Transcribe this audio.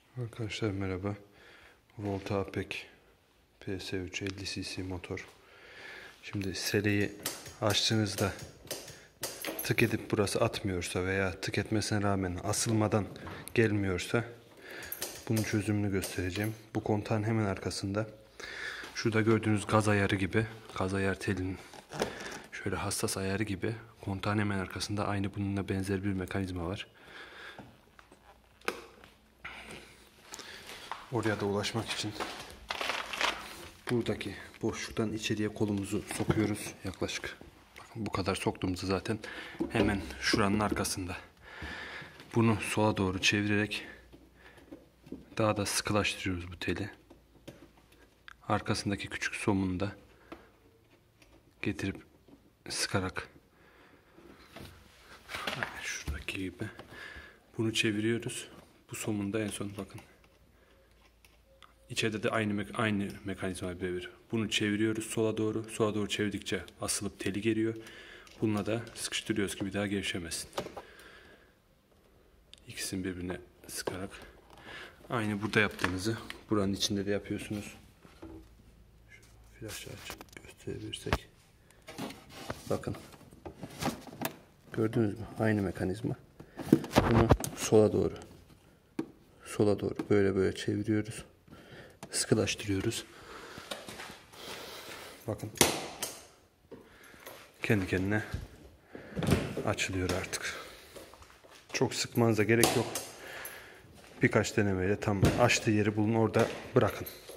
Arkadaşlar merhaba. Volta Apec PS3 50 cc motor. Şimdi seriyi açtığınızda tık edip burası atmıyorsa veya tık etmesine rağmen asılmadan gelmiyorsa bunun çözümünü göstereceğim. Bu kontağın hemen arkasında şurada gördüğünüz gaz ayarı gibi, gaz ayar telinin şöyle hassas ayarı gibi kontağın hemen arkasında aynı bununla benzer bir mekanizma var. Oraya da ulaşmak için buradaki boşluktan içeriye kolumuzu sokuyoruz. Yaklaşık bakın bu kadar soktuğumuzda zaten hemen şuranın arkasında. Bunu sola doğru çevirerek daha da sıkılaştırıyoruz bu teli. Arkasındaki küçük somunu da getirip sıkarak şuradaki gibi bunu çeviriyoruz. Bu somunda en son bakın. İçeride de aynı mekanizma birebir. Bunu çeviriyoruz sola doğru. Sola doğru çevirdikçe asılıp teli geliyor. Bununla da sıkıştırıyoruz ki bir daha gevşemesin. İkisini birbirine sıkarak. Aynı burada yaptığınızı buranın içinde de yapıyorsunuz. Şu flaşı açıp gösterebilirsek. Bakın. Gördünüz mü? Aynı mekanizma. Bunu sola doğru. Sola doğru böyle çeviriyoruz. Sıkılaştırıyoruz. Bakın. Kendi kendine açılıyor artık. Çok sıkmanıza gerek yok. Birkaç denemeyle tam açtığı yeri bulun, orada bırakın.